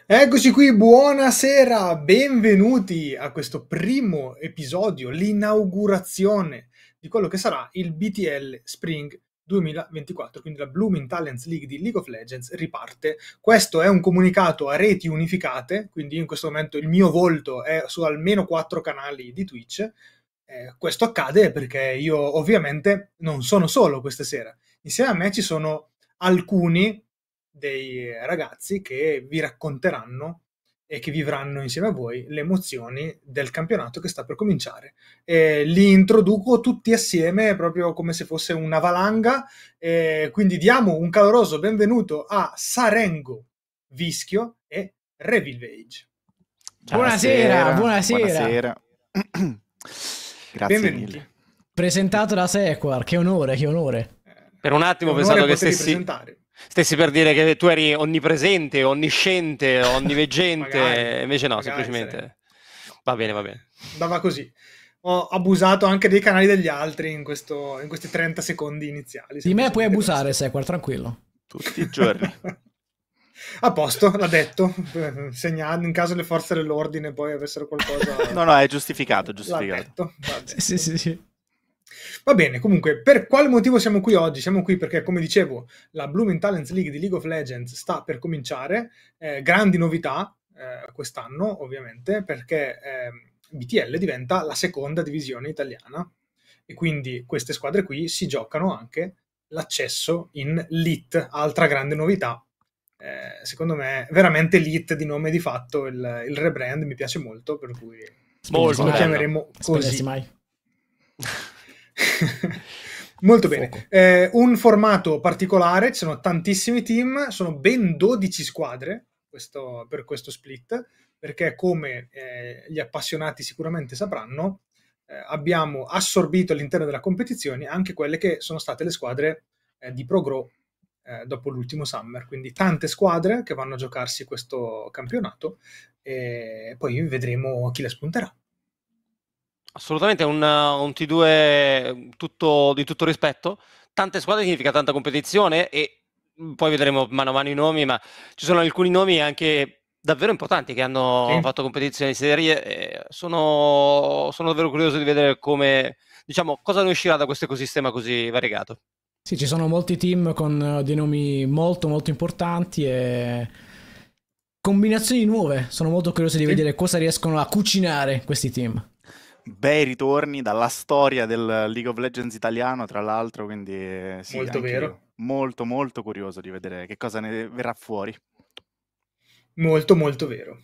Eccoci qui, buonasera, benvenuti a questo primo episodio, l'inaugurazione di quello che sarà il BTL Spring 2024, quindi la Blooming Talents League di League of Legends riparte. Questo è un comunicato a reti unificate, quindi in questo momento il mio volto è su almeno 4 canali di Twitch. Questo accade perché io ovviamente non sono solo questa sera. Insieme a me ci sono alcuni dei ragazzi che vi racconteranno e che vivranno insieme a voi le emozioni del campionato che sta per cominciare. Li introduco tutti assieme proprio come se fosse una valanga, quindi diamo un caloroso benvenuto a Sarengo, Vischio e Revilvage. Buonasera, Buonasera. Grazie Benvenuti. mille. Presentato da Sequar, che onore, che onore. Per un attimo ho pensato che stessi per dire che tu eri onnipresente, onnisciente, onniveggente, Magari, invece no, magari semplicemente va bene. Dava così. Ho abusato anche dei canali degli altri in questi 30 secondi iniziali. Di me puoi abusare, Sequar, tranquillo. Tutti i giorni. A posto, l'ha detto. Segnando in caso le forze dell'ordine poi avessero qualcosa. No, è giustificato. L'ha detto. Sì. Va bene, comunque, per quale motivo siamo qui oggi? Siamo qui perché, come dicevo, la Blooming Talents League di League of Legends sta per cominciare. Grandi novità quest'anno, ovviamente, perché BTL diventa la seconda divisione italiana e quindi queste squadre qui si giocano anche l'accesso in LIT, altra grande novità. Secondo me veramente LIT di nome di fatto, il rebrand mi piace molto, per cui lo chiameremo così. Mai. Molto bene, un formato particolare, ci sono tantissimi team, sono ben 12 squadre per questo split, perché come gli appassionati sicuramente sapranno, abbiamo assorbito all'interno della competizione anche quelle che sono state le squadre di ProGrow dopo l'ultimo Summer, quindi tante squadre che vanno a giocarsi questo campionato e poi vedremo chi le spunterà. Assolutamente un T2 di tutto rispetto, tante squadre significa tanta competizione e poi vedremo mano a mano i nomi, ma ci sono alcuni nomi anche davvero importanti che hanno fatto competizioni di serie. Sono davvero curioso di vedere cosa ne uscirà da questo ecosistema così variegato. Sì, ci sono molti team con dei nomi molto molto importanti e combinazioni nuove. Sono molto curioso di vedere cosa riescono a cucinare questi team. Bei ritorni dalla storia del League of Legends italiano, tra l'altro, quindi sì, molto vero. Io, molto molto curioso di vedere che cosa ne verrà fuori. Molto molto vero.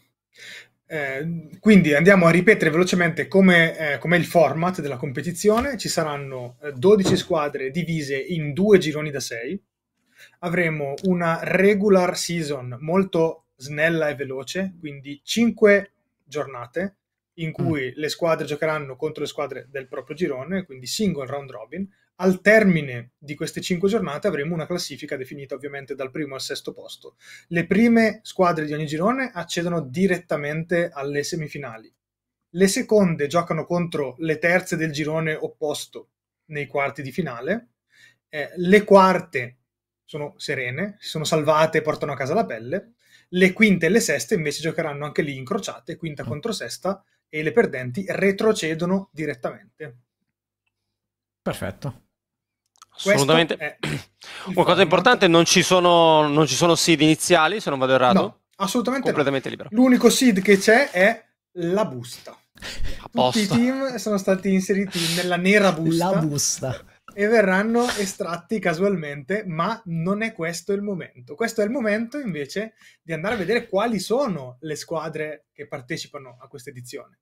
Quindi andiamo a ripetere velocemente come è il format della competizione. Ci saranno 12 squadre divise in 2 gironi da 6. Avremo una regular season molto snella e veloce, quindi 5 giornate in cui le squadre giocheranno contro le squadre del proprio girone, quindi single round robin. Al termine di queste 5 giornate avremo una classifica definita ovviamente dal primo al sesto posto. Le prime squadre di ogni girone accedono direttamente alle semifinali. Le seconde giocano contro le terze del girone opposto nei quarti di finale. Le quarte sono serene, si sono salvate e portano a casa la pelle. Le quinte e le seste invece giocheranno anche lì incrociate, quinta contro sesta, e le perdenti retrocedono direttamente. Perfetto. Assolutamente. Una cosa importante, non ci sono seed iniziali, se non vado errato. No, assolutamente completamente no. libero. L'unico seed che c'è è la busta. Tutti i team sono stati inseriti nella nera busta. La busta. E verranno estratti casualmente, ma non è questo il momento. Questo è il momento invece di andare a vedere quali sono le squadre che partecipano a questa edizione.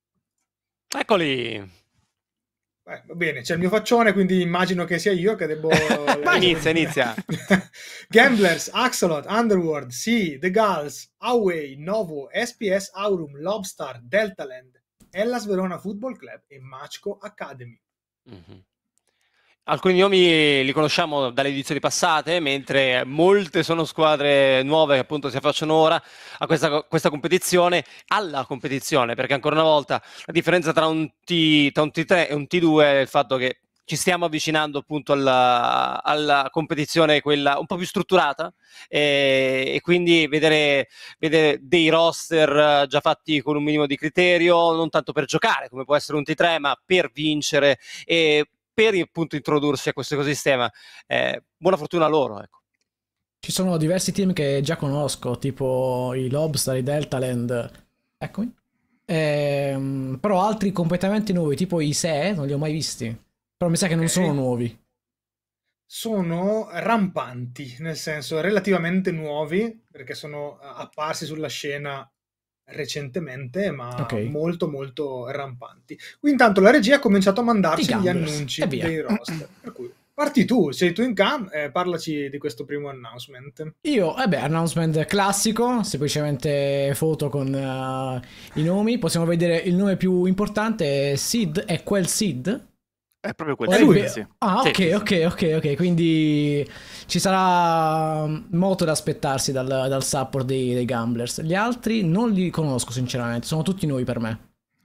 Eccoli! Va bene, c'è il mio faccione, quindi immagino che sia io che devo... Inizia. Gamblers, Axolot, Underworld, Sea, The Gulls, Away, Novo, SPS Aurum, Lobstar, Deltaland, Hellas Verona Football Club e Machco Academy. Mm-hmm. Alcuni nomi li conosciamo dalle edizioni passate, mentre molte sono squadre nuove che appunto si affacciano ora a questa competizione, alla competizione, perché ancora una volta la differenza tra un T3 e un T2 è il fatto che ci stiamo avvicinando appunto alla competizione, quella un po' più strutturata, e quindi vedere dei roster già fatti con un minimo di criterio, non tanto per giocare come può essere un T3, ma per vincere e per appunto introdursi a questo ecosistema. Buona fortuna a loro, ecco. Ci sono diversi team che già conosco, tipo i Lobster, i Deltaland, eccomi. Però altri completamente nuovi, tipo i SE, non li ho mai visti. Però mi sa che non sono nuovi. Sono rampanti, nel senso relativamente nuovi, perché sono apparsi sulla scena recentemente, ma molto molto rampanti. Qui intanto la regia ha cominciato a mandarci gli annunci dei roster, per cui parti tu, sei tu in cam, parlaci di questo primo announcement. Io, announcement classico, semplicemente foto con i nomi. Possiamo vedere il nome più importante, Sid, è quel Sid? È proprio quel Sid, sì. Ah, ok, quindi ci sarà molto da aspettarsi dal support dei Gamblers. Gli altri non li conosco sinceramente, sono tutti nuovi per me.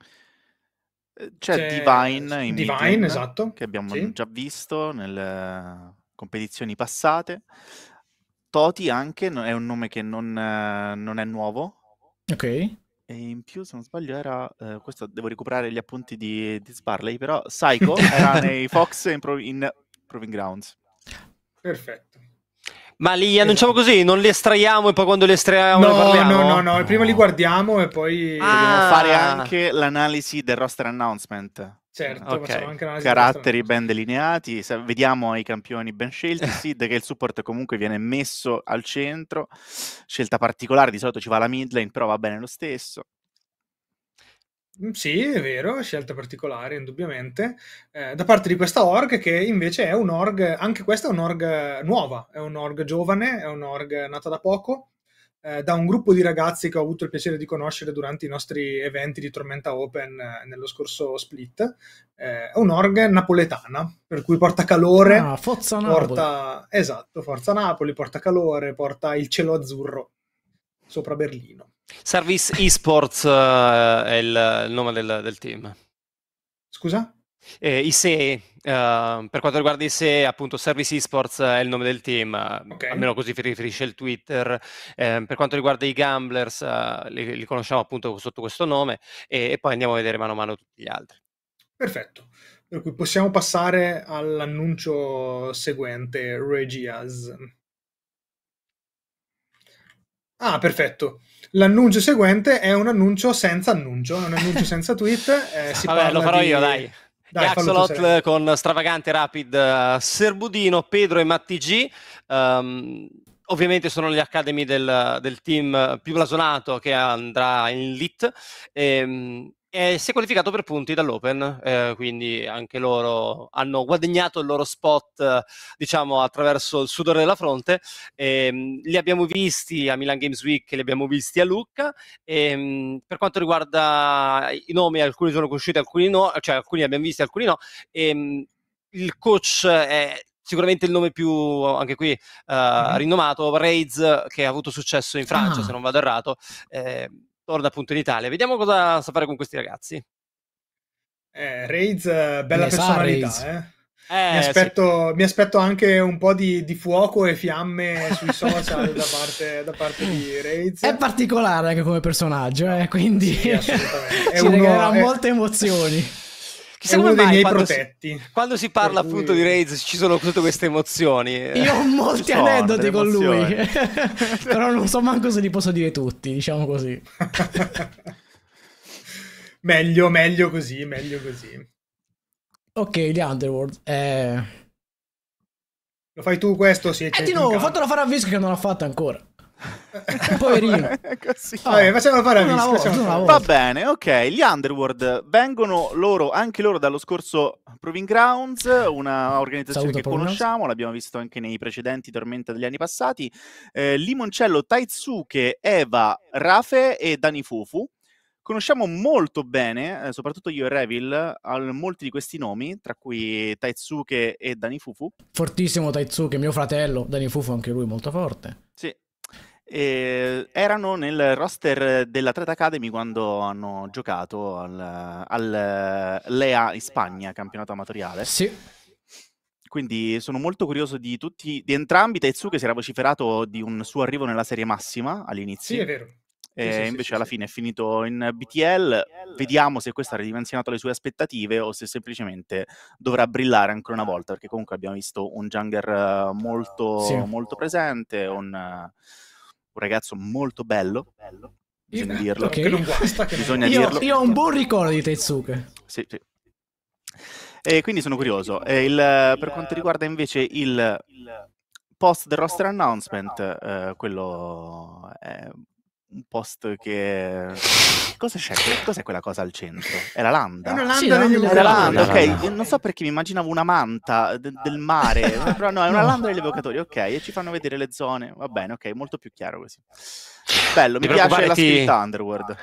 C'è Divine in Divine, esatto, che abbiamo già visto nelle competizioni passate. Toti anche è un nome che non è nuovo. Ok. E in più, se non sbaglio, era questo devo recuperare gli appunti di Sparley, però Psycho era nei Fox in Proving Grounds. Perfetto. Ma li annunciamo così, non li estraiamo e poi quando li estraiamo ne parliamo? No, prima li guardiamo e poi dobbiamo fare anche l'analisi del roster announcement. Certo, facciamo anche l'analisi caratteri ben delineati, vediamo i campioni ben scelti, Sid che il support comunque viene messo al centro, scelta particolare, di solito ci va la mid lane, però va bene lo stesso. Sì, è vero, scelta particolare, indubbiamente. Da parte di questa org, che invece è un'org, anche questa è un'org nuova, è un'org giovane, è un'org nata da poco, da un gruppo di ragazzi che ho avuto il piacere di conoscere durante i nostri eventi di Tormenta Open nello scorso split. È un'org napoletana, per cui porta calore. Forza Napoli. Esatto, Forza Napoli, porta calore, porta il cielo azzurro sopra Berlino. Service Esports è il nome del team. Scusa? ISE, per quanto riguarda ISE, appunto Service Esports è il nome del team, almeno così riferisce il Twitter. Per quanto riguarda i Gamblers, li conosciamo appunto sotto questo nome, e poi andiamo a vedere mano a mano tutti gli altri. Perfetto, per cui possiamo passare all'annuncio seguente, Regias. Ah, perfetto. L'annuncio seguente è un annuncio senza annuncio, è un annuncio senza tweet. Vabbè, lo farò io, dai. Axolotl con Stravagante, Rapid, Serbudino, Pedro e Matti G. Ovviamente sono gli academy del team più blasonato che andrà in Elite. E si è qualificato per punti dall'Open, quindi anche loro hanno guadagnato il loro spot, diciamo, attraverso il sudore della fronte. Li abbiamo visti a Milan Games Week, li abbiamo visti a Lucca. Per quanto riguarda i nomi, alcuni sono conosciuti, alcuni no, cioè alcuni li abbiamo visti, alcuni no. Il coach è sicuramente il nome più, anche qui, rinomato, Raids, che ha avuto successo in Francia, se non vado errato. Torna appunto in Italia. Vediamo cosa sa fare con questi ragazzi. Raids, bella personalità. Mi aspetto anche un po' di fuoco e fiamme sui social da parte di Raids. È particolare anche come personaggio, quindi sì, assolutamente. ci regalerà molte emozioni. Chissà come mai quando si parla appunto di Raids ci sono tutte queste emozioni. Io ho molti aneddoti con lui, però non so manco se li posso dire tutti, diciamo così. meglio così. Ok, gli Underworld. Lo fai tu questo? Sì, di nuovo, fatelo fare a Visco che non l'ha fatto ancora. Poverino. Facciamolo fare a Visco. Va bene, ok. Gli Underworld vengono anche loro dallo scorso Proving Grounds, una organizzazione che conosciamo, l'abbiamo visto anche nei precedenti Tormenta degli anni passati. Limoncello, Taitsuke, Eva, Rafe e Dani Fufu. Conosciamo molto bene, soprattutto io e Revil, molti di questi nomi, tra cui Taitsuke e Dani Fufu. Fortissimo Taitsuke, mio fratello. Dani Fufu anche lui molto forte. Sì. Erano nel roster dell'Atleta Academy quando hanno giocato al LEA in Spagna, campionato amatoriale. Sì. quindi sono molto curioso di entrambi. Tetsuke si era vociferato di un suo arrivo nella serie massima all'inizio. Sì, è vero. Invece alla fine è finito in BTL. Vediamo se questo ha ridimensionato le sue aspettative o se semplicemente dovrà brillare ancora una volta, perché comunque abbiamo visto un jungler molto presente, un ragazzo molto bello, bisogna dirlo. Che non guasta, Bisogna dirlo. Io ho un buon ricordo di Tetsuke. Sì. E quindi sono curioso. Per quanto riguarda invece il post del roster announcement, quello è un post che... Cosa c'è? Cos'è quella cosa al centro? È la landa? È una landa Sì, degli è È la evocatori. landa, ok. Non so perché mi immaginavo una manta del mare, però no, è una landa degli evocatori, ok. E ci fanno vedere le zone. Va bene, ok, molto più chiaro così. Bello, mi piace la scritta Underworld.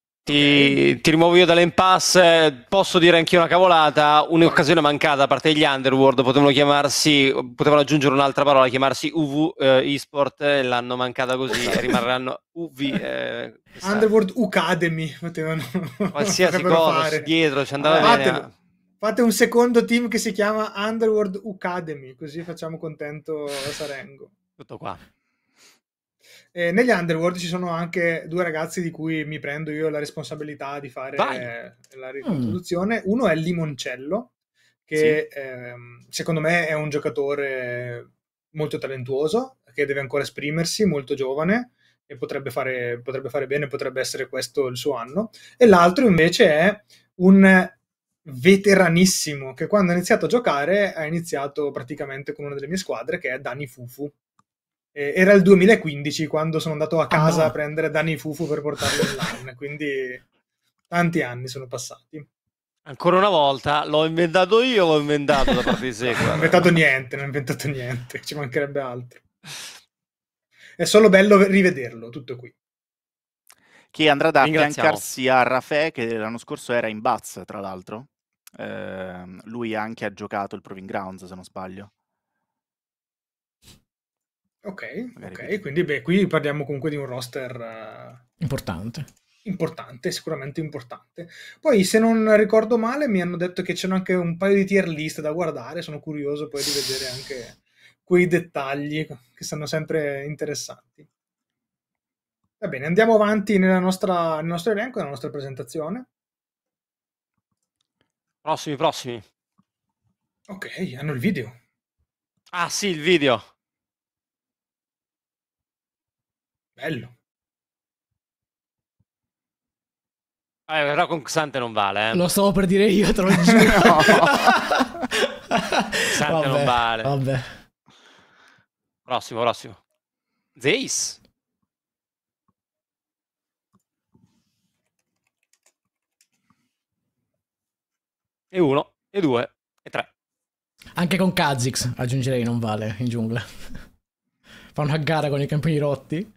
Ti rimuovo io dall'impasse. Posso dire anch'io una cavolata, un'occasione mancata da parte degli Underworld. Potevano aggiungere un'altra parola, chiamarsi UV eSport, l'hanno mancata così, rimarranno UV Underworld Academy potevano qualsiasi cosa fare. dietro ci andava bene. Fate un secondo team che si chiama Underworld Academy, così facciamo contento Sarengo. Tutto qua. Negli Underworld ci sono anche due ragazzi di cui mi prendo io la responsabilità di fare la riproduzione. Uno è Limoncello, che secondo me è un giocatore molto talentuoso, che deve ancora esprimersi, molto giovane, e potrebbe fare bene, potrebbe essere questo il suo anno. E l'altro invece è un veteranissimo, che quando ha iniziato a giocare ha iniziato praticamente con una delle mie squadre, che è Dani Fufu. Era il 2015 quando sono andato a casa a prendere Dani Fufu per portarlo online, quindi tanti anni sono passati. Ancora una volta l'ho inventato da parte di sé. Non ho inventato niente, ci mancherebbe altro. È solo bello rivederlo, tutto qui. Che andrà ad affiancarsi a Rafè, che l'anno scorso era in Bats, tra l'altro. Lui anche ha giocato il Proving Grounds, se non sbaglio. Ok, quindi qui parliamo comunque di un roster importante, sicuramente importante. Poi, se non ricordo male, mi hanno detto che c'erano anche un paio di tier list da guardare, sono curioso poi di vedere anche quei dettagli che sono sempre interessanti. Va bene, andiamo avanti nel nostro elenco, nella nostra presentazione. Prossimi. Ok, hanno il video. Ah sì, il video. Bello. Però con Xante non vale, Lo stavo per dire io, te lo giuro. Xante non vale. Vabbè. Prossimo. Zeus. E 1, e 2, e 3. Anche con Kha'Zix aggiungerei non vale in giungla. Fa una gara con i campioni rotti.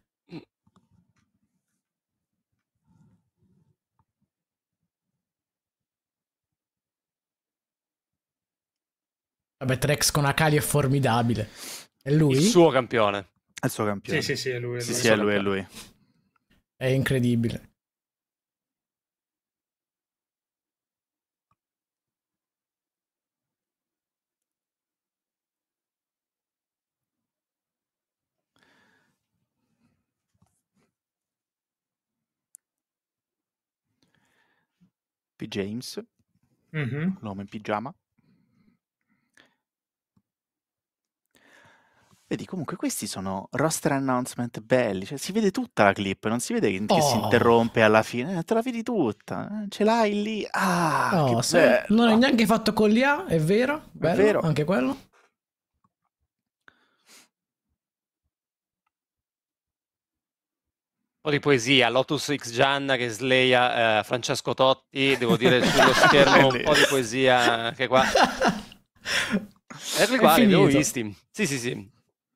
Vabbè, Trex con Akali è formidabile. È lui? Il suo campione. È il suo campione. Sì, è lui. Sì, è lui. È incredibile. P. James, l'uomo in pigiama. Vedi, comunque questi sono roster announcement belli, cioè si vede tutta la clip, non si vede che si interrompe alla fine, te la vedi tutta, ce l'hai lì, che bello. Non hai neanche fatto con l'IA, è vero? Bello, è vero, anche quello. Un po' di poesia, Lotus X Gianna che slaya Francesco Totti, devo dire sullo schermo un po' di poesia anche qua. Eccoli qua, li abbiamo visti. Sì.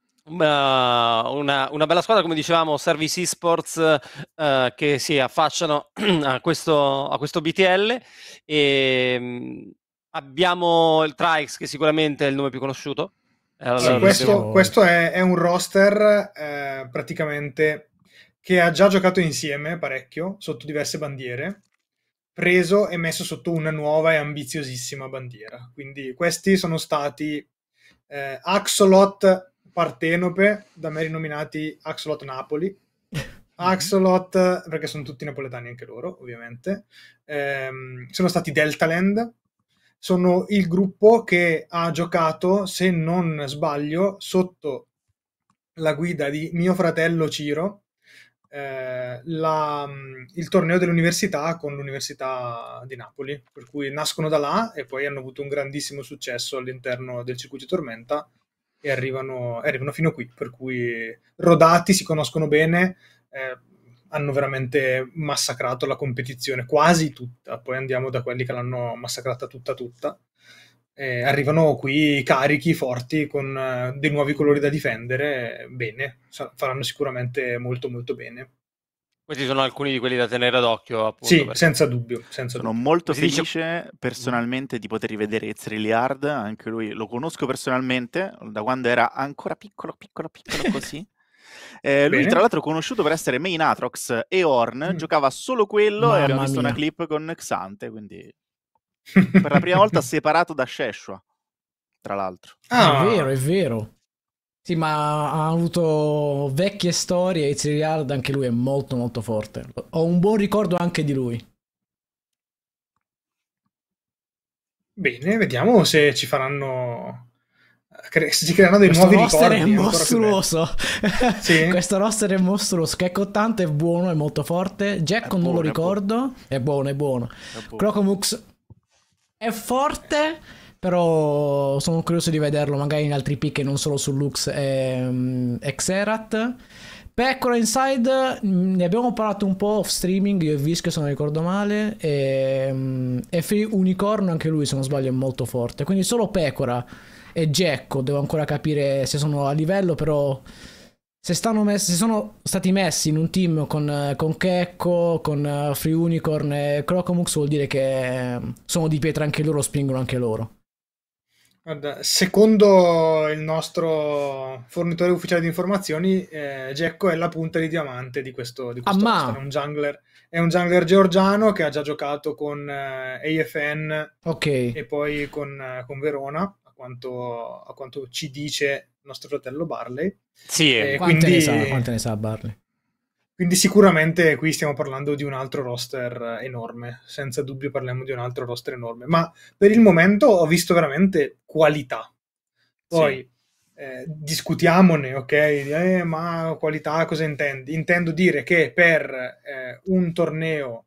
Una bella squadra, come dicevamo, Service Esports, che si affacciano a questo BTL, e abbiamo il Trix, che sicuramente è il nome più conosciuto. Questo è un roster praticamente che ha già giocato insieme parecchio sotto diverse bandiere, preso e messo sotto una nuova e ambiziosissima bandiera. Quindi questi sono stati Axolot Partenope, da me rinominati Axolot Napoli. Axolot, perché sono tutti napoletani anche loro, ovviamente. Sono stati Deltaland. Sono il gruppo che ha giocato, se non sbaglio, sotto la guida di mio fratello Ciro, il torneo dell'università con l'Università di Napoli, per cui nascono da là e poi hanno avuto un grandissimo successo all'interno del circuito Tormenta e arrivano fino a qui, per cui rodati, si conoscono bene, hanno veramente massacrato la competizione quasi tutta, poi andiamo da quelli che l'hanno massacrata tutta. Arrivano qui carichi, forti, con dei nuovi colori da difendere, bene, faranno sicuramente molto molto bene. Questi sono alcuni di quelli da tenere d'occhio, appunto. Sì, senza dubbio. Sono molto felice personalmente di poter rivedere Ezreal, anche lui lo conosco personalmente, da quando era ancora piccolo così. Lui tra l'altro conosciuto per essere main Aatrox e Ornn, giocava solo quello e abbiamo visto una clip con Xante, quindi per la prima volta separato da Sheshua, tra l'altro. È vero. Sì, ma ha avuto vecchie storie, Ezreal anche lui è molto molto forte. Ho un buon ricordo anche di lui. Bene, vediamo se ci faranno... si creano dei nuovi ricordi. Questo roster è mostruoso. Sì? Questo roster è mostruoso. Gecko tanto è buono, è molto forte. Jekko non lo ricordo. È buono. Crocomux è forte, però sono curioso di vederlo magari in altri pick e non solo su Lux e Xerath. Pecora Inside ne abbiamo parlato un po' off streaming, io e Visco se non ricordo male, e Free Unicorn anche lui se non sbaglio è molto forte, quindi solo Pecora e Jekko devo ancora capire se sono a livello, però se sono stati messi in un team con Kekko, con Free Unicorn e Crocomux vuol dire che sono di pietra anche loro, spingono anche loro. Guarda, secondo il nostro fornitore ufficiale di informazioni, Jekko è la punta di diamante di questo roster. È un jungler georgiano che ha già giocato con AFN e poi con Verona, a quanto ci dice il nostro fratello Barley. Sì, quante ne sa Barley? Quindi sicuramente qui stiamo parlando di un altro roster enorme, senza dubbio parliamo di un altro roster enorme, ma per il momento ho visto veramente qualità. Poi discutiamone, ok? Ma qualità cosa intendi? Intendo dire che per un torneo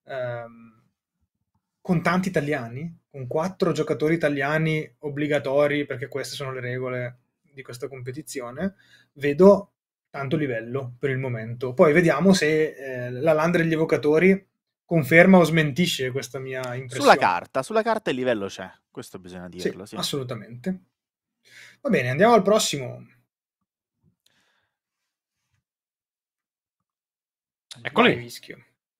con tanti italiani, con 4 giocatori italiani obbligatori, perché queste sono le regole di questa competizione, vedo tanto livello per il momento. Poi vediamo se la Landra degli Evocatori conferma o smentisce questa mia impressione. Sulla carta il livello c'è, questo bisogna dirlo. Sì, assolutamente. Va bene, andiamo al prossimo. Eccolo lì. Vischio.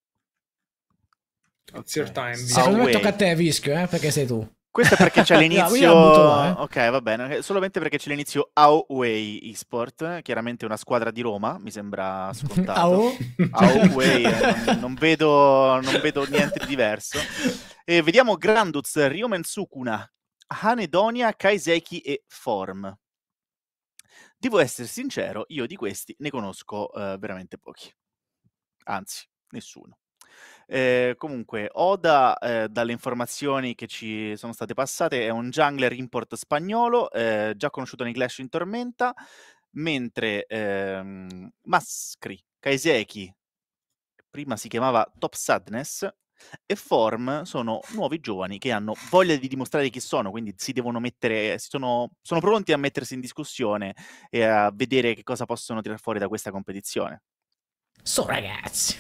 It's your time. Secondo me tocca a te, Vischio, perché sei tu. Questo è perché c'è l'inizio. Ok, va bene. Solamente perché c'è l'inizio Away eSport, chiaramente una squadra di Roma, mi sembra scontato. Away, non vedo niente di diverso. E vediamo Granduz, Ryomen Sukuna, Hanedonia, Kaiseki e Form. Devo essere sincero, io di questi ne conosco veramente pochi. Anzi, nessuno. Comunque, Oda, dalle informazioni che ci sono state passate, è un jungler import spagnolo, già conosciuto nei Clash in Tormenta, mentre Maskri, Kaiseki, prima si chiamava Top Sadness, e Form sono nuovi giovani che hanno voglia di dimostrare chi sono, quindi si devono sono pronti a mettersi in discussione e a vedere che cosa possono tirare fuori da questa competizione. Ragazzi.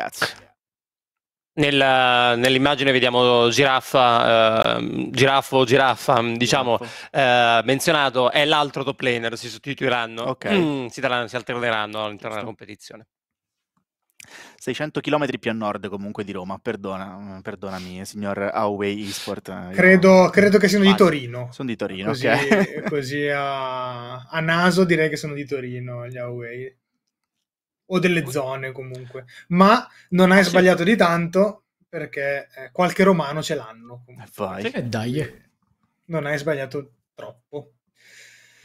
Nell'immagine vediamo Giraffa, diciamo, menzionato, è l'altro top laner, si sostituiranno, si alterneranno all'interno della competizione. 600 km più a nord comunque di Roma, perdonami signor Away eSport. Credo che siano di Torino. Sono di Torino, così a naso direi che sono di Torino gli Away. O delle zone comunque, ma non hai sbagliato di tanto perché qualche romano ce l'hanno. Dai. Non hai sbagliato troppo.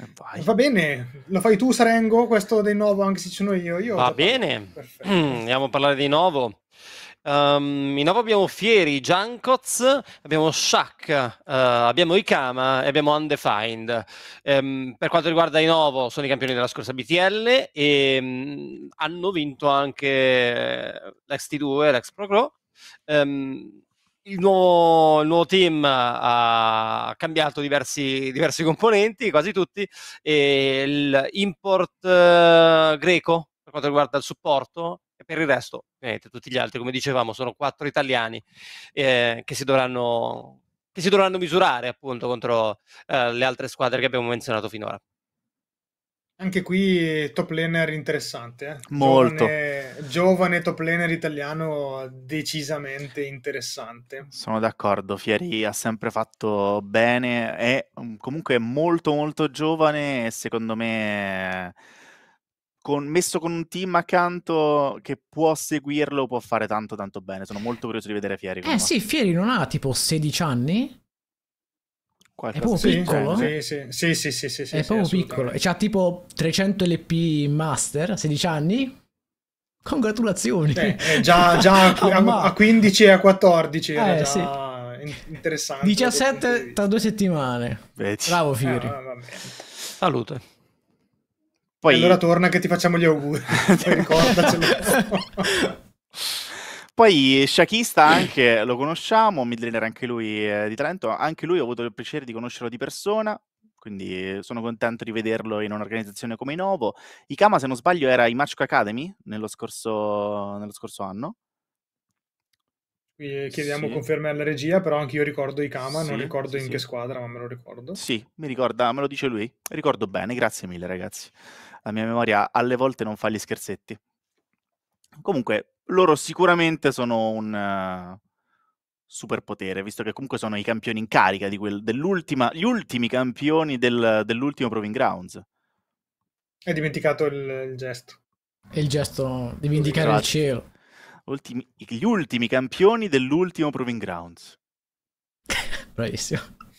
Va bene, lo fai tu Sarengo, questo dei Novo, anche se ci sono io Va bene, andiamo a parlare di Novo. In Novo abbiamo Fieri, Jankoz, abbiamo Shaq, abbiamo Ikama e abbiamo Undefined. Per quanto riguarda i Novo, sono i campioni della scorsa BTL e hanno vinto anche l'XT2, l'X Pro Pro. Il nuovo team ha cambiato diversi componenti, quasi tutti, e l'import greco per quanto riguarda il supporto, e per il resto, tutti gli altri, come dicevamo, sono 4 italiani che si dovranno misurare appunto contro le altre squadre che abbiamo menzionato finora. Anche qui top laner interessante, Molto. Giovane top laner italiano decisamente interessante. Sono d'accordo, Fieri ha sempre fatto bene, è comunque molto molto giovane e secondo me messo con un team accanto che può seguirlo può fare tanto tanto bene. Sono molto curioso di vedere Fieri. Sì, Fieri non ha tipo 16 anni? È proprio piccolo? Sì. È proprio piccolo. E c'ha tipo 300 LP in master, 16 anni? Congratulazioni. Già a 15 e a 14 era già sì. interessante. 17 tra 2 settimane. Vedi. Bravo Fieri. Salute. Poi allora torna che ti facciamo gli auguri. Poi ricordacelo. Poi Shakista anche lo conosciamo, midlaner anche lui di Trento, anche lui ho avuto il piacere di conoscerlo di persona, quindi sono contento di vederlo in un'organizzazione come Novo. Ikama, se non sbaglio, era i Machiko Academy nello scorso anno. Chiediamo conferme alla regia, però anche io ricordo Ikama, non ricordo in che squadra, ma me lo ricordo. Sì, me lo dice lui, ricordo bene, grazie mille ragazzi. La mia memoria alle volte non fa gli scherzetti. Comunque, loro sicuramente sono un superpotere, visto che comunque sono i campioni in carica di gli ultimi campioni dell'ultimo Proving Grounds. Hai dimenticato il gesto. E il gesto di indicare il cielo. Gli ultimi campioni dell'ultimo Proving Grounds. Bravissimo.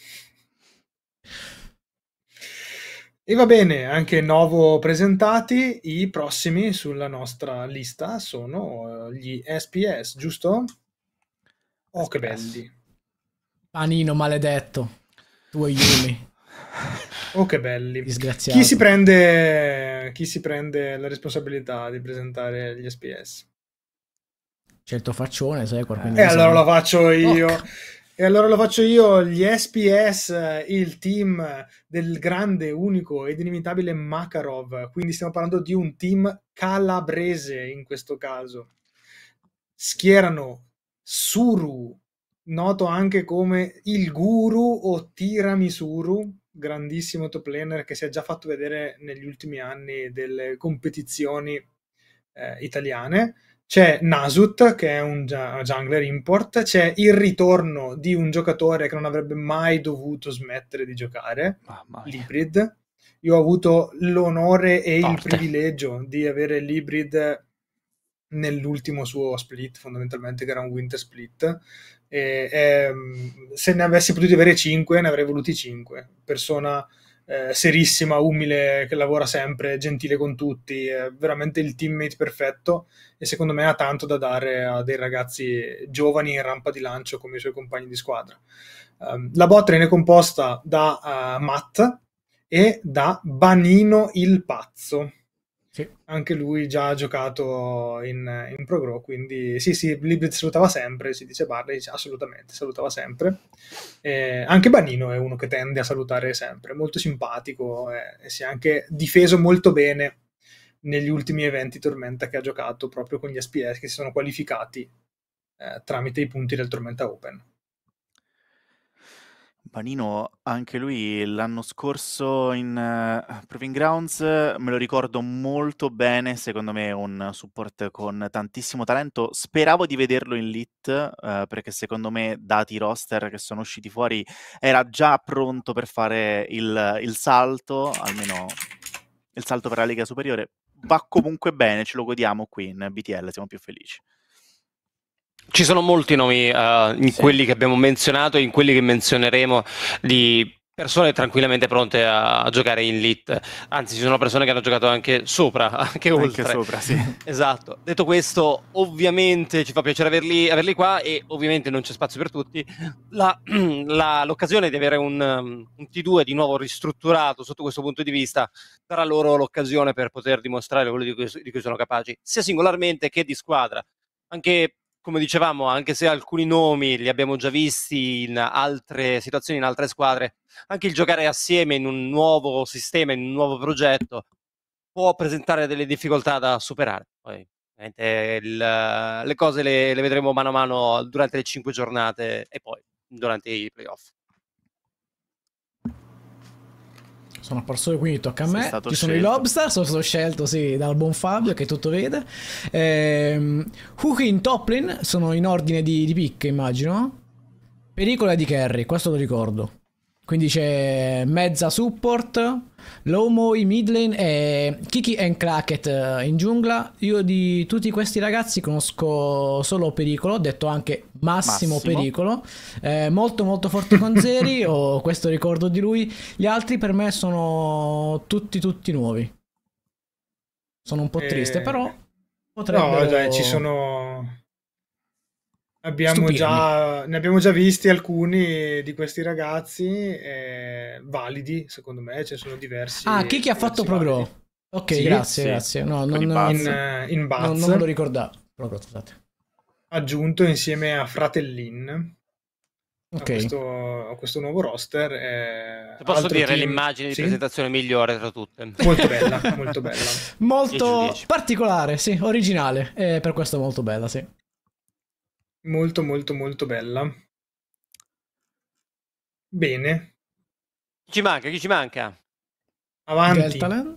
E va bene, anche Novo presentati. I prossimi sulla nostra lista sono gli SPS, giusto? Oh, che belli. Panino maledetto. Tu e Yumi. Oh, che belli. Disgraziato. Chi si prende la responsabilità di presentare gli SPS? C'è il tuo faccione, sai qualcuno. E allora lo faccio io. E allora lo faccio io, gli SPS, il team del grande, unico ed inimitabile Makarov. Quindi stiamo parlando di un team calabrese in questo caso. Schierano Suru, noto anche come il Guru o Tiramisuru, grandissimo top laner che si è già fatto vedere negli ultimi anni delle competizioni italiane. C'è Nasut, che è un jungler import, c'è il ritorno di un giocatore che non avrebbe mai dovuto smettere di giocare, l'Hybrid. Io ho avuto l'onore e il privilegio di avere l'Hybrid nell'ultimo suo split, fondamentalmente, che era un winter split. Se ne avessi potuti avere 5, ne avrei voluti 5. Persona serissima, umile, che lavora sempre, gentile con tutti, veramente il teammate perfetto, e secondo me ha tanto da dare a dei ragazzi giovani in rampa di lancio come i suoi compagni di squadra. La bot lane è composta da Matt e da Banino il Pazzo. Sì. Anche lui già ha giocato in Pro Grow, quindi sì, Librid salutava sempre, si dice Barley, assolutamente, salutava sempre. Anche Banino è uno che tende a salutare sempre, molto simpatico, e si è anche difeso molto bene negli ultimi eventi Tormenta che ha giocato proprio con gli SPS che si sono qualificati tramite i punti del Tormenta Open. Banino, anche lui l'anno scorso in Proving Grounds, me lo ricordo molto bene, secondo me un support con tantissimo talento. Speravo di vederlo in Lit, perché secondo me, dati i roster che sono usciti fuori, era già pronto per fare il salto, almeno il salto per la Lega Superiore. Va comunque bene, ce lo godiamo qui in BTL, siamo più felici. Ci sono molti nomi in quelli che abbiamo menzionato e in quelli che menzioneremo di persone tranquillamente pronte a giocare in Elite. Anzi, ci sono persone che hanno giocato anche sopra, anche oltre. Anche sopra, sì. Esatto. Detto questo, ovviamente ci fa piacere averli qua e ovviamente non c'è spazio per tutti. L'occasione di avere un T2 di nuovo ristrutturato sotto questo punto di vista darà loro l'occasione per poter dimostrare quello di cui sono capaci, sia singolarmente che di squadra. Anche, come dicevamo, anche se alcuni nomi li abbiamo già visti in altre situazioni, in altre squadre, anche il giocare assieme in un nuovo sistema, in un nuovo progetto, può presentare delle difficoltà da superare. Poi, le cose le vedremo mano a mano durante le 5 giornate e poi durante i playoff. Sono apparso, quindi tocca a me. Ci sono i Lobster, sono stato scelto dal buon Fabio che tutto vede. Hukin Toplin sono in ordine di pick, immagino. Pericola di carry, questo lo ricordo. Quindi c'è mezza support, Lowmoy, midlane e Kiki and Clacket in giungla. Io di tutti questi ragazzi conosco solo Pericolo, ho detto anche Massimo. Pericolo, molto molto forte con Zeri, ho questo ricordo di lui. Gli altri per me sono tutti nuovi. Sono un po' triste, però potrebbero... No, dai, ci sono... ne abbiamo già visti alcuni di questi ragazzi validi, secondo me, ce ne sono diversi. Ah, Kiki ha fatto Pro. Ok, sì, grazie. No, non in Buzz. Non me lo ricordavo. Scusate. Aggiunto insieme a Fratellin. Okay. A questo nuovo roster. Posso dire l'immagine di presentazione migliore tra tutte. Molto bella, molto bella. Molto 10. Particolare, sì, originale. Per questo molto bella, sì. Molto molto bella. Bene. Chi ci manca? Avanti. Deltaland?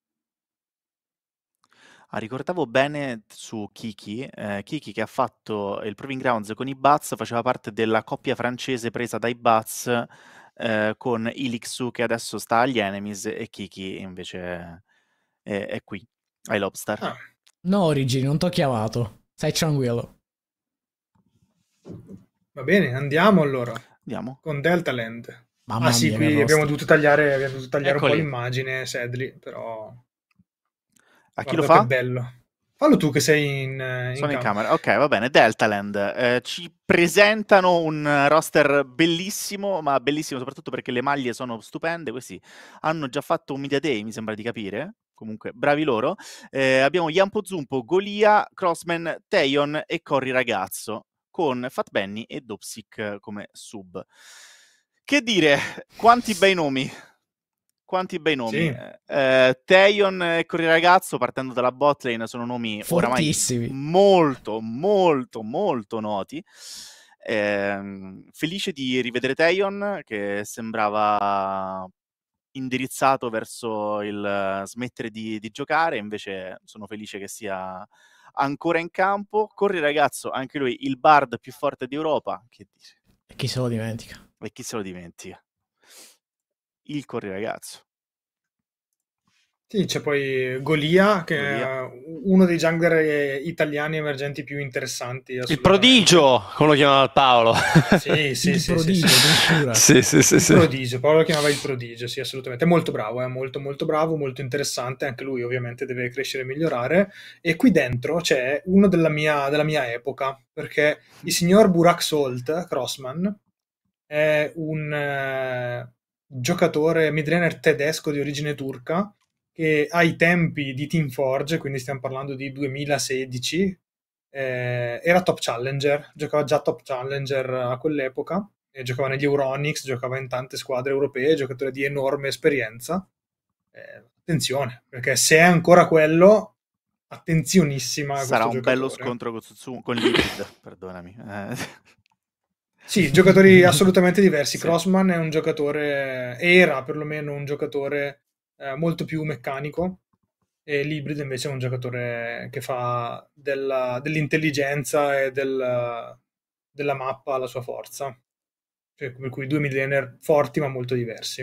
Ricordavo bene su Kiki, Kiki che ha fatto il Proving Grounds con i Bats, faceva parte della coppia francese presa dai Bats con Ilixu che adesso sta agli Enemies e Kiki invece è qui, ai Lobster. No, Origini, non t'ho chiamato, sei tranquillo. Va bene, andiamo allora. Andiamo. Con Deltaland. Mamma sì, mia, qui abbiamo dovuto tagliare un po' l'immagine, Sadly, però... A chi lo fa? Che bello. Fallo tu che sei Sono in camera. Ok, va bene. Deltaland. Ci presentano un roster bellissimo, ma bellissimo soprattutto perché le maglie sono stupende. Questi hanno già fatto un Media Day, mi sembra di capire. Comunque, bravi loro. Abbiamo Yampo Zumpo, Golia, Crossman, Teion e Corri Ragazzo, con Fat Benny e Dopsic come sub. Che dire, quanti bei nomi. Quanti bei nomi. Sì. Teion e Corri Ragazzo, partendo dalla botlane, sono nomi fortissimi, oramai molto noti. Felice di rivedere Teion, che sembrava indirizzato verso il smettere di giocare, invece sono felice che sia ancora in campo. Corri Ragazzo, anche lui il bard più forte d'Europa, che dice? E chi se lo dimentica? E chi se lo dimentica? Il Corri Ragazzo. Sì, c'è poi Golia, che è uno dei jungler italiani emergenti più interessanti. Il prodigio, come lo chiamava Paolo. Sì. Il prodigio, addirittura. Sì. Il prodigio, Paolo lo chiamava il prodigio, sì, assolutamente. È molto bravo, molto bravo, molto interessante. Anche lui ovviamente deve crescere e migliorare. E qui dentro c'è uno della mia epoca, perché il signor Burak Salt, Crossman, è un giocatore midlaner tedesco di origine turca, che ai tempi di Team Forge, quindi stiamo parlando di 2016, era top challenger, giocava già top challenger a quell'epoca, giocava negli Euronics, giocava in tante squadre europee, giocatore di enorme esperienza. Attenzione, perché se è ancora quello, attenzionissima. Sarà un giocatore. Bello scontro con Liquid, perdonami. Sì, giocatori assolutamente diversi. Sì. Crossman è un giocatore, era perlomeno un giocatore molto più meccanico, e l'Hybrid invece è un giocatore che fa dell'intelligenza e della mappa la sua forza, cioè, per cui due midlaner forti ma molto diversi.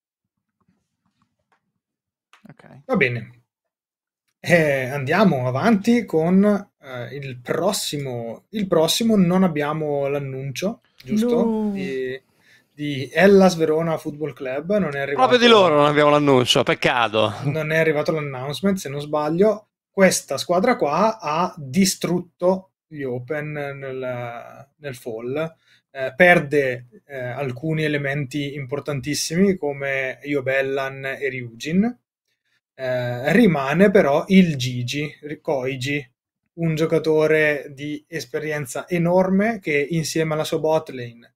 Okay. Va bene, andiamo avanti con il prossimo non abbiamo l'annuncio, giusto? No. di Hellas Verona Football Club. Non è arrivato, proprio di loro non abbiamo l'annuncio, peccato. Non è arrivato l'announcement, se non sbaglio. Questa squadra qua ha distrutto gli Open nel fall. Perde alcuni elementi importantissimi come Iobellan e Ryujin. Rimane però il Gigi, Koigi, un giocatore di esperienza enorme che insieme alla sua botlane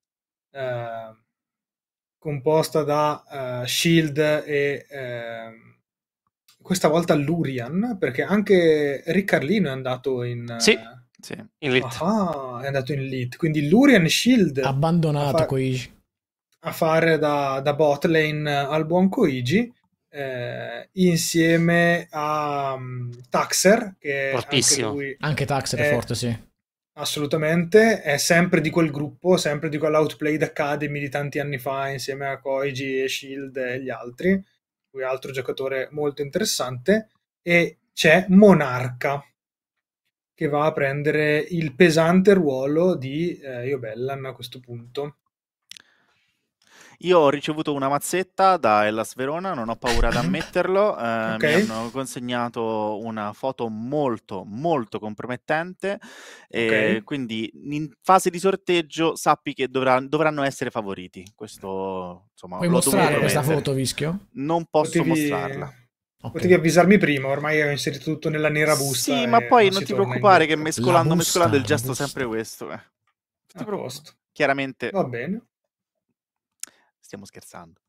composta da Shield e questa volta Lurian, perché anche Riccarlino è andato in in Elite. È andato in Elite, quindi Lurian Shield abbandonato Koigi a fare da botlane al buon Koigi, insieme a Taxer, che fortissimo. Anche Taxer è forte, sì. Assolutamente, è sempre di quel gruppo, sempre di quell'Outplayed Academy di tanti anni fa, insieme a Koigi e Shield e gli altri, poi altro giocatore molto interessante, e c'è Monarca, che va a prendere il pesante ruolo di Iobellan a questo punto. Io ho ricevuto una mazzetta da Hellas Verona, non ho paura ad ammetterlo, Okay. mi hanno consegnato una foto molto, molto compromettente, Ok. quindi in fase di sorteggio sappi che dovranno essere favoriti. Questo, insomma, Puoi l'ho mostrare dovuto questa promettere. foto, Vischio? Non posso mostrarla. Potevi avvisarmi prima, ormai ho inserito tutto nella nera busta. Sì, ma poi non ti preoccupare che indietro. mescolando il gesto è sempre questo. Non ti A preoccupare. posto. Chiaramente Va bene. stiamo scherzando.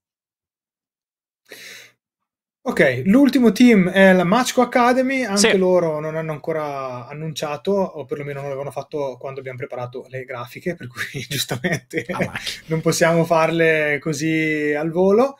Ok, l'ultimo team è la Machko Academy, anche Sì. loro non hanno ancora annunciato, o perlomeno non l'avevano fatto quando abbiamo preparato le grafiche, per cui giustamente non possiamo farle così al volo.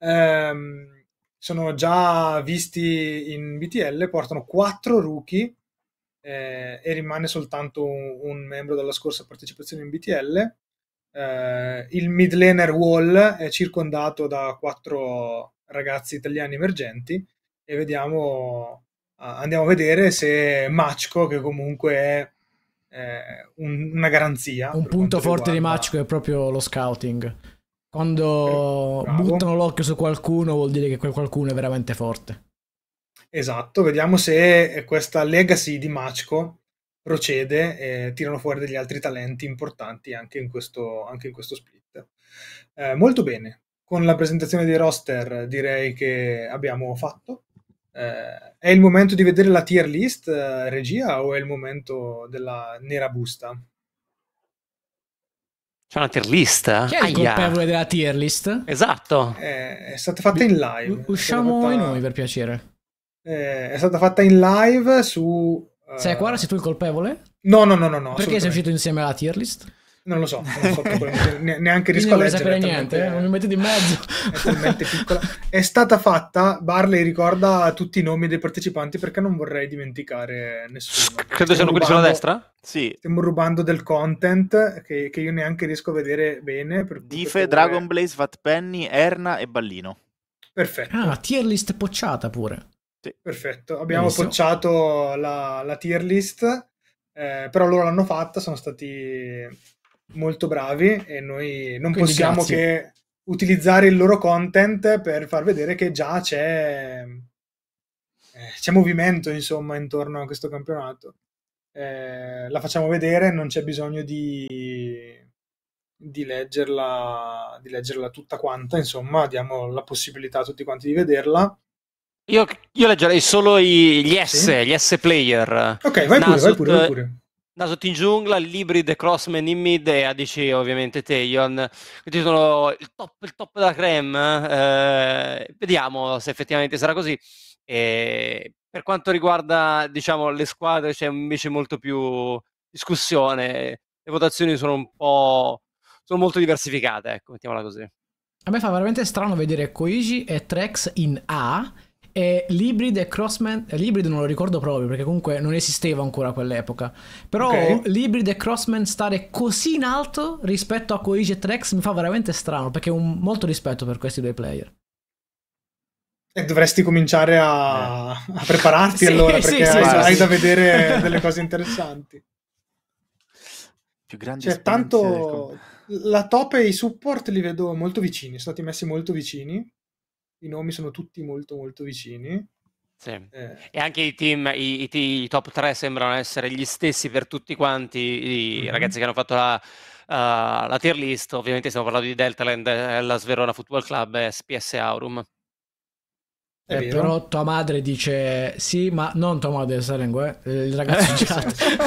Sono già visti in BTL, portano 4 rookie e rimane soltanto un membro della scorsa partecipazione in BTL. Il mid laner Wall è circondato da 4 ragazzi italiani emergenti e andiamo a vedere se Machko, che comunque è una garanzia. Un punto forte di Machko è proprio lo scouting. Quando buttano l'occhio su qualcuno vuol dire che quel qualcuno è veramente forte. Esatto, vediamo se questa legacy di Machko procede e tirano fuori degli altri talenti importanti anche in questo split. Molto bene, con la presentazione dei roster direi che abbiamo fatto. È il momento di vedere la tier list, regia, o è il momento della nera busta? C'è una tier list? Chi è il colpevole della tier list? Esatto. È stata fatta in live. Usciamo i nomi, per piacere. È stata fatta in live su... Sei qua? Sei tu il colpevole? No. Perché sei uscito insieme alla tier list? Non lo so, neanche riesco a leggere. Non niente, non mi mettete in mezzo. È talmente piccola. È stata fatta, Barley ricorda tutti i nomi dei partecipanti perché non vorrei dimenticare nessuno. Credo siano quelli sulla destra? Sì. Stiamo rubando del content che io neanche riesco a vedere bene. Dife, Dragon Blaze, Fat Penny, Erna e Ballino. Perfetto. Ah, tier list pocciata pure. Sì. Perfetto, abbiamo pocciato la tier list, però loro l'hanno fatta, sono stati molto bravi e noi non possiamo che utilizzare il loro content per far vedere che già c'è movimento, insomma, intorno a questo campionato. La facciamo vedere, non c'è bisogno di leggerla tutta quanta, insomma, diamo la possibilità a tutti quanti di vederla. Io leggerei solo gli S player. Ok, vai pure. Nasut in giungla, Librid, Crossman in mid e ADC ovviamente Teion. Quindi sono il top della creme. Vediamo se effettivamente sarà così. E per quanto riguarda, diciamo, le squadre c'è invece molto più discussione. Le votazioni sono molto diversificate, ecco, mettiamola così. A me fa veramente strano vedere Koigi e Trex in A e Librid e Crossman. Librid non lo ricordo proprio perché comunque non esisteva ancora a quell'epoca. Però Librid e Crossman stare così in alto rispetto a Koigi e Trex mi fa veramente strano, perché ho molto rispetto per questi due player. E dovresti cominciare a prepararti allora, perché hai da vedere delle cose interessanti. Più grandi c'è tanto La top e i support li vedo molto vicini, sono stati messi molto vicini. I nomi sono tutti molto molto vicini. Sì. E anche i team, i top 3 sembrano essere gli stessi per tutti quanti i ragazzi che hanno fatto la tier list. Ovviamente stiamo parlando di Deltaland, la Sverona Football Club e SPS Aurum. Però tua madre dice sì, ma non tua madre Sarengo, il ragazzo in chat.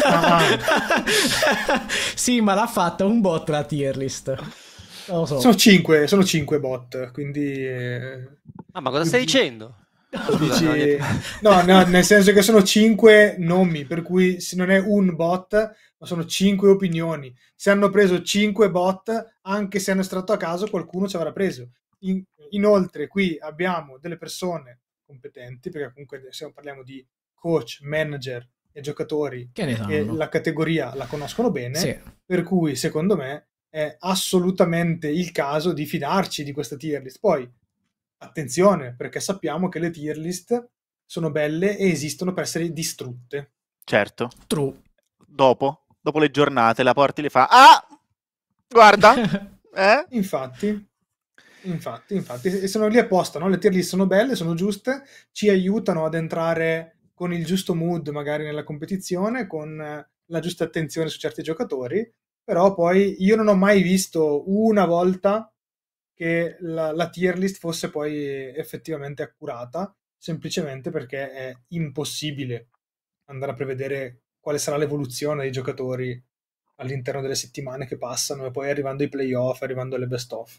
Sì, ma l'ha fatta un bot la tier list. Non lo so. Sono 5 bot, quindi... ma cosa stai dicendo? Dici... No, nel senso che sono 5 nomi, per cui non è un bot, ma sono 5 opinioni. Se hanno preso 5 bot, anche se hanno estratto a caso, qualcuno ci avrà preso. Inoltre qui abbiamo delle persone competenti, perché comunque se parliamo di coach, manager e giocatori che la categoria la conoscono bene, sì. Per cui secondo me è assolutamente il caso di fidarci di questa tier list. Poi attenzione, perché sappiamo che le tier list sono belle e esistono per essere distrutte. Certo. True. Dopo le giornate la porti e le fa guarda. Infatti e sono lì apposta, no? Le tier list sono belle, sono giuste, ci aiutano ad entrare con il giusto mood magari nella competizione, con la giusta attenzione su certi giocatori, però poi io non ho mai visto una volta che la tier list fosse poi effettivamente accurata, semplicemente perché è impossibile andare a prevedere quale sarà l'evoluzione dei giocatori all'interno delle settimane che passano e poi arrivando ai playoff, arrivando alle best of.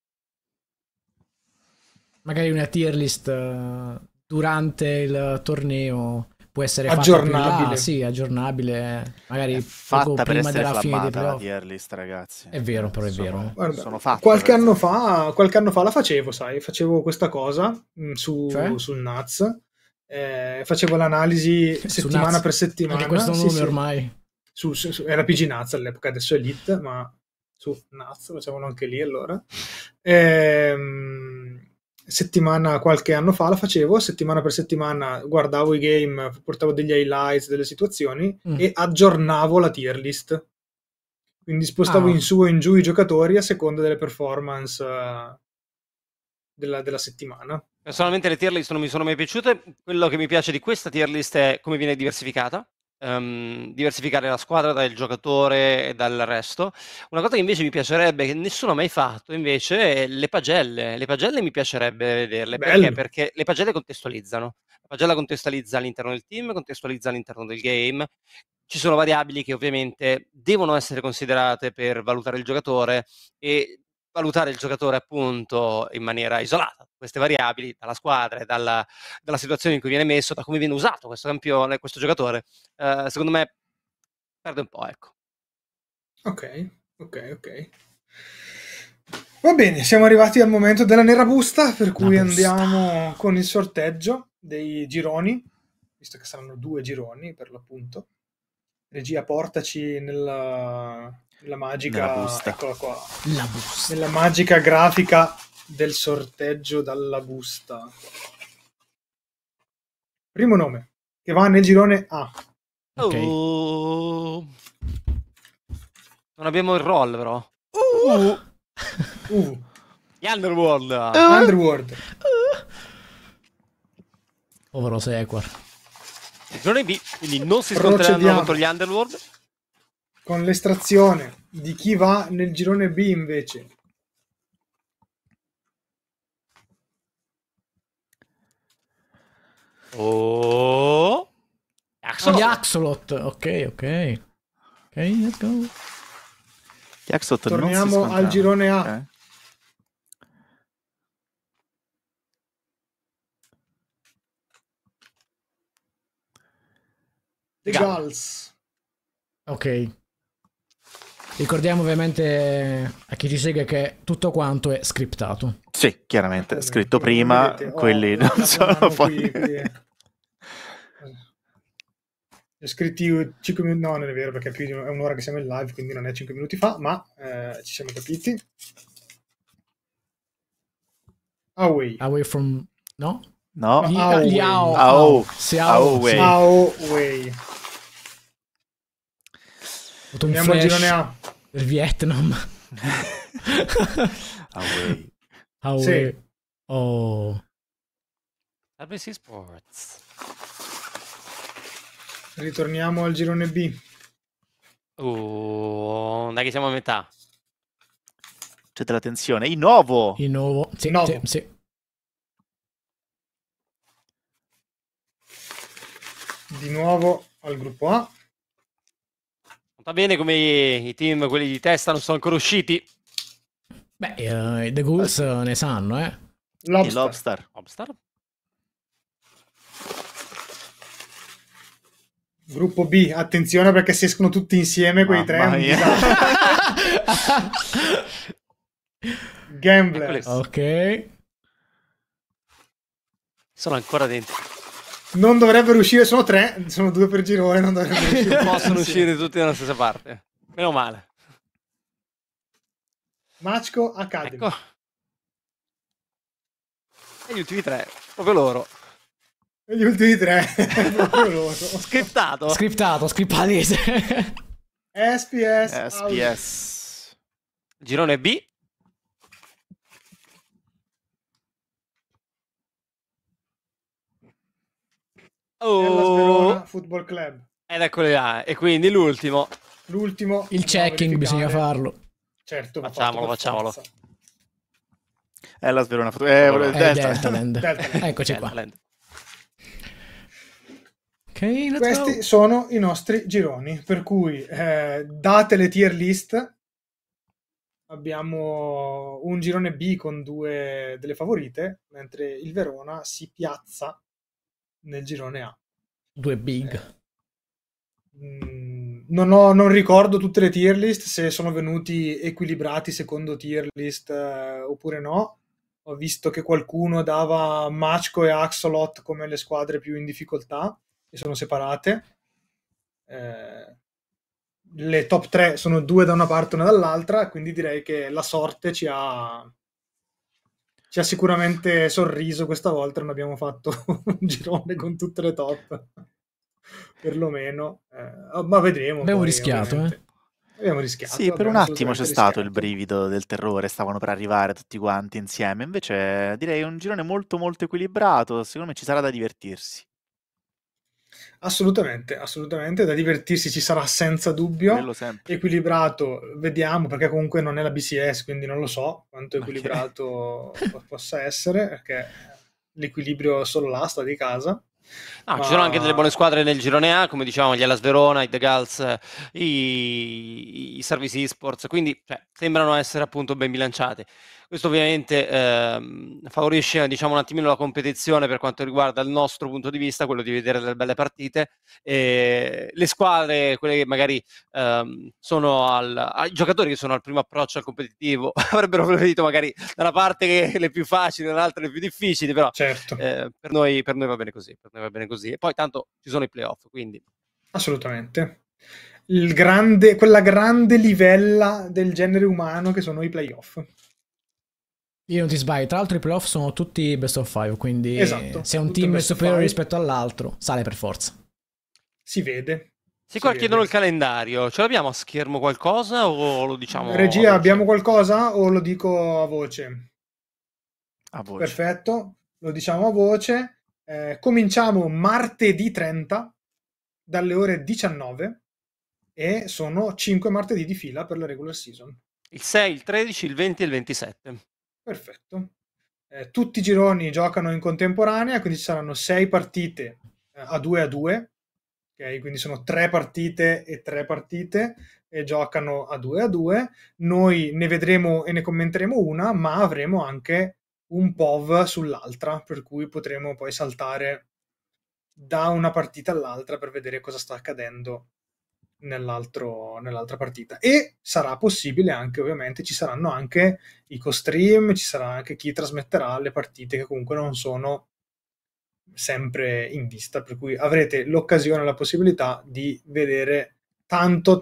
Magari una tier list durante il torneo può essere aggiornabile. Sì, aggiornabile. Magari fatta prima per della fine dei playoff. La tier list, ragazzi. È vero, però è vero. Guarda, sono fatte qualche anno fa la facevo, sai, facevo questa cosa sul Nuts. Facevo l'analisi settimana per settimana. Anche questo nome ormai. Era PG Nuts all'epoca, adesso è Elite, ma su Nuts facevano anche lì allora. Qualche anno fa la facevo, settimana per settimana guardavo i game, portavo degli highlights delle situazioni e aggiornavo la tier list, quindi spostavo in su e in giù i giocatori a seconda delle performance della settimana. Personalmente le tier list non mi sono mai piaciute. Quello che mi piace di questa tier list è come viene diversificata. Diversificare la squadra dal giocatore e dal resto. Una cosa che invece mi piacerebbe, che nessuno ha mai fatto, invece, è le pagelle. Le pagelle mi piacerebbe vederle. Perché? Perché le pagelle contestualizzano. La pagella contestualizza all'interno del team, contestualizza all'interno del game. Ci sono variabili che ovviamente devono essere considerate per valutare il giocatore e valutare il giocatore appunto in maniera isolata, queste variabili dalla squadra e dalla situazione in cui viene messo, da come viene usato questo campione, questo giocatore, secondo me perde un po', ecco. Ok. Va bene, siamo arrivati al momento della nera busta, per cui andiamo con il sorteggio dei gironi, visto che saranno 2 gironi per l'appunto. Regia, portaci nella magica busta. Eccola qua, la busta. Nella magica grafica del sorteggio dalla busta. Primo nome che va nel girone A. Okay. Non abbiamo il roll però. Gli Underworld. Povero Sequar. Girone B, quindi non si scontreranno contro gli Underworld. Con l'estrazione di chi va nel girone B invece. Gli Axolot. Ok, let's go. Gli Axolot. Torniamo al girone A. Okay. The Gulls. Ok. Ricordiamo ovviamente a chi ci segue che tutto quanto è scriptato. Sì, chiaramente, scritto prima, quelli non sono poi... Scritti 5 minuti, no, non è vero, perché è un'ora che siamo in live, quindi non è 5 minuti fa, ma ci siamo capiti. Away from... No? No. Away. Torniamo al girone A. Il Vietnam. Away. Away. Sì. Oh. RBC Sports. Ritorniamo al girone B. Dai che siamo a metà. C'è della tensione. Innovo. Innovo. Sì, Innovo. sì. Di nuovo al gruppo A. Va bene come i team, quelli di testa, non sono ancora usciti. Beh, The Ghouls ne sanno, Il Lobster. Lobster. Gruppo B, attenzione perché se escono tutti insieme quei tre. Mamma mia. Gambler. Ok. Sono ancora dentro. Non dovrebbero uscire, sono tre, sono due per girone, non dovrebbero uscire. Possono uscire tutti dalla stessa parte. Meno male. Machko Academy. Ecco. E gli ultimi tre, proprio loro. E gli ultimi tre, proprio loro. Scriptato. Scriptalese. SPS. SPS. Girone B. Hellas Verona Football Club. Ed eccoli là. E quindi l'ultimo. L'ultimo. Il checking bisogna farlo. Certo, Facciamolo. Hellas Verona. Deltaland. Deltaland. Eccoci qua. Deltaland. Ok, let's Questi go. sono i nostri gironi, per cui date le tier list, abbiamo un girone B con due delle favorite, mentre il Verona si piazza nel girone A. Due big. Non ricordo tutte le tier list, se sono venuti equilibrati secondo tier list oppure no. Ho visto che qualcuno dava Machko e Axolot come le squadre più in difficoltà e sono separate. Le top 3 sono due da una parte e una dall'altra, quindi direi che la sorte ci ha sicuramente sorriso questa volta, non abbiamo fatto un girone con tutte le top, perlomeno, ma vedremo. Abbiamo poi, rischiato, Abbiamo rischiato. Sì, per un attimo c'è stato il brivido del terrore, stavano per arrivare tutti quanti insieme, invece direi un girone molto molto equilibrato, secondo me ci sarà da divertirsi. Assolutamente, da divertirsi ci sarà senza dubbio. Quello sempre. Equilibrato, vediamo, perché comunque non è la BCS, quindi non lo so quanto equilibrato possa essere, perché l'equilibrio solo là sta di casa. No, ci sono anche delle buone squadre nel girone A, come diciamo gli Hellas Verona, i The Gals, i Service Esports, quindi sembrano essere appunto ben bilanciate. Questo ovviamente favorisce, diciamo, un attimino la competizione per quanto riguarda il nostro punto di vista, quello di vedere delle belle partite. Le squadre, quelle che magari sono ai giocatori che sono al primo approccio al competitivo, avrebbero preferito magari da una parte che le più facili, dall'altra le più difficili, però certo. per noi va bene così. Per noi va bene così. E poi tanto ci sono i playoff, quindi. Assolutamente. Quella grande livella del genere umano che sono i playoff. Io non ti sbaglio, tra l'altro i playoff sono tutti best of 5, quindi esatto, se un team è superiore rispetto all'altro sale per forza. Si vede. Se qua chiedono il calendario, ce l'abbiamo a schermo qualcosa o lo diciamo? Regia, abbiamo qualcosa o lo dico a voce? A voce. Perfetto, lo diciamo a voce. Cominciamo martedì 30 dalle ore 19 e sono 5 martedì di fila per la regular season. Il 6, il 13, il 20 e il 27. Perfetto. Tutti i gironi giocano in contemporanea, quindi ci saranno 6 partite a 2, okay? Quindi sono 3 partite e 3 partite e giocano a 2. Noi ne vedremo e ne commenteremo una, ma avremo anche un POV sull'altra, per cui potremo poi saltare da una partita all'altra per vedere cosa sta accadendo nell'altra partita. E sarà possibile anche, ovviamente, ci saranno anche i co-stream, ci sarà anche chi trasmetterà le partite che comunque non sono sempre in vista, per cui avrete l'occasione, la possibilità di vedere tanto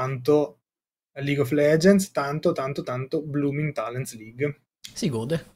League of Legends, tanto Blooming Talents League. Si gode.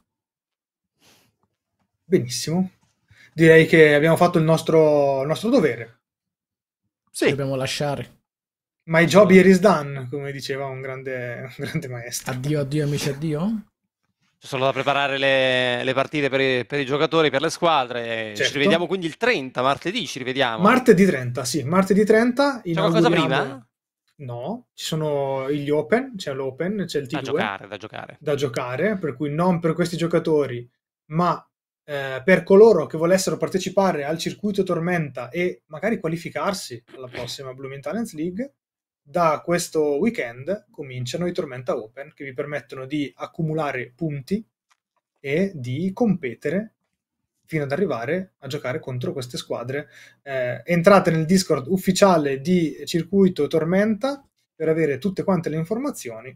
Benissimo. Direi che abbiamo fatto il nostro dovere. Sì. Dobbiamo lasciare. My job here is done, come diceva un grande maestro. Addio, addio amici, addio. C'è solo da preparare le partite per i giocatori, per le squadre. Certo. Ci rivediamo quindi il 30, martedì ci rivediamo. Martedì 30, sì, martedì 30. C'è qualcosa prima? No, ci sono gli Open, c'è l'Open, c'è il T2. Da giocare, per cui non per questi giocatori, ma per coloro che volessero partecipare al circuito Tormenta e magari qualificarsi alla prossima Blooming Talents League. Da questo weekend cominciano i Tormenta Open, che vi permettono di accumulare punti e di competere fino ad arrivare a giocare contro queste squadre. Entrate nel Discord ufficiale di Circuito Tormenta per avere tutte quante le informazioni.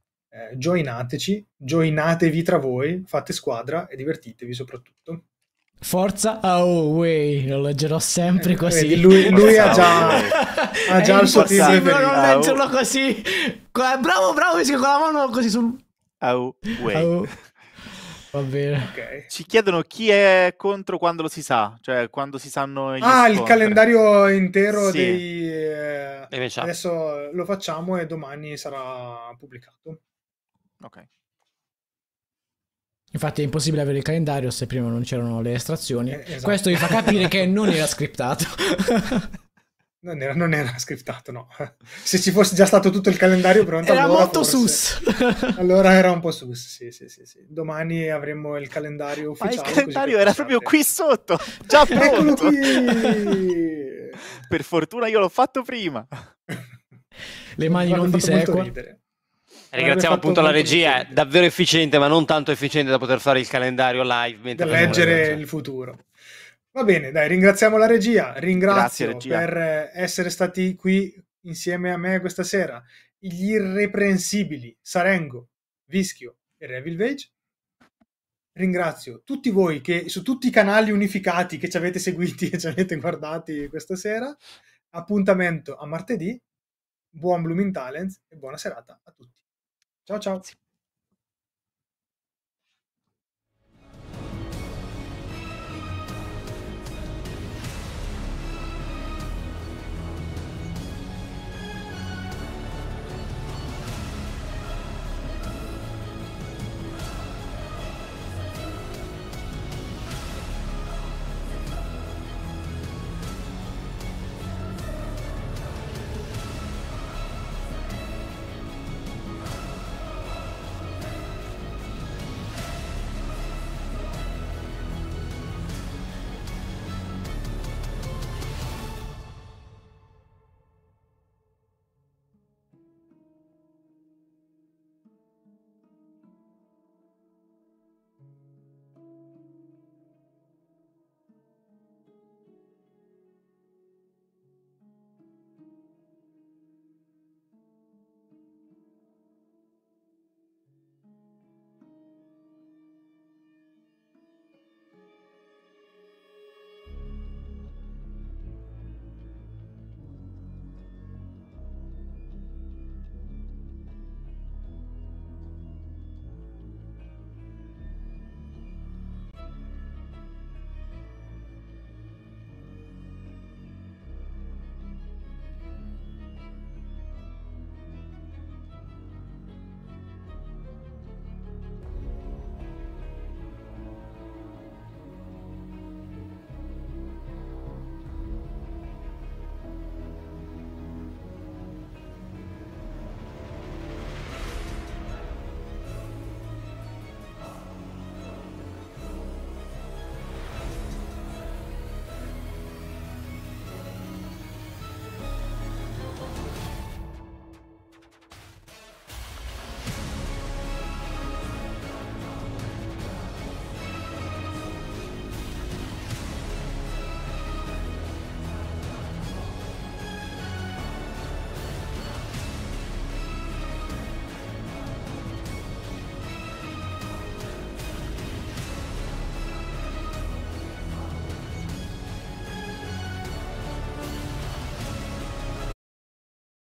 Joinatevi tra voi, fate squadra e divertitevi soprattutto. Forza Away, lo leggerò sempre così. Lui ha già il suo team preferito. Non leggerlo così. Bravo, con la mano così sul Away. Va bene. Okay. Ci chiedono chi è contro quando lo si sa, cioè quando si sanno gli il calendario intero sì. dei adesso lo facciamo e domani sarà pubblicato. Ok. Infatti è impossibile avere il calendario se prima non c'erano le estrazioni. Esatto. Questo vi fa capire che non era scriptato. Non era scriptato, no. Se ci fosse già stato tutto il calendario pronto, era allora molto sus. Allora era un po' sus, sì. Domani avremo il calendario ufficiale. Ma il calendario era proprio qui sotto, già pronto. Eccolo qui. Per fortuna io l'ho fatto prima. Le mani non di sequa. Ringraziamo appunto la regia, è davvero efficiente, ma non tanto efficiente da poter fare il calendario live mentre da leggere il futuro. Va bene, dai, ringraziamo la regia. Ringrazio regia. per essere stati qui insieme a me questa sera gli irreprensibili Sarengo, Vischio e Revilvage. Ringrazio tutti voi che su tutti i canali unificati che ci avete seguiti e ci avete guardati questa sera. Appuntamento a martedì. Buon Blooming Talents e buona serata a tutti. Ciao ciao.